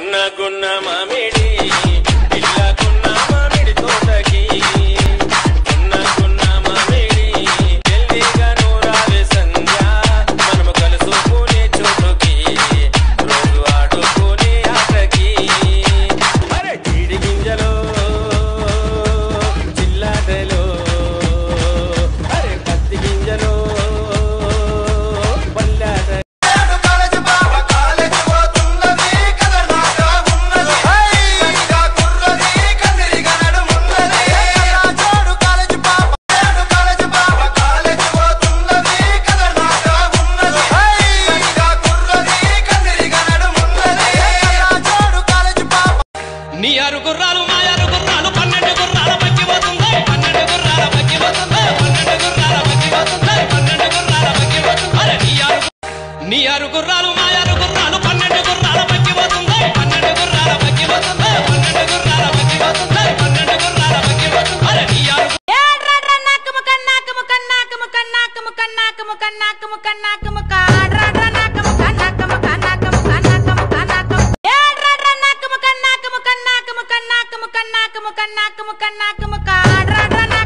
గున్న మామిడి పిల్లకున్న మామిడి తోటకి గున్న మామిడి జల్దీగా నూరావే సంధ్య మనము కలుసుకునే చోటుకి రోజు ఆడుకునే ఆటకి అరే జీడి గింజలో చిల్లాటలో అరే పత్తి గింజలో పల్లాట నీ ఆరు గుర్రాలు మా ఆరు గుర్రాలు 12 గుర్రాల బగ్గి పోతుంది 12 గుర్రాల బగ్గి పోతుంది 12 గుర్రాల బగ్గి పోతుంది 12 గుర్రాల బగ్గి పోతుంది అరే నీ ఆరు గుర్రాలు మా ఆరు గుర్రాలు 12 గుర్రాల బగ్గి పోతుంది 12 గుర్రాల బగ్గి పోతుంది 12 గుర్రాల బగ్గి పోతుంది 12 గుర్రాల బగ్గి పోతుంది అరే నీ ఆరు ముకన్నా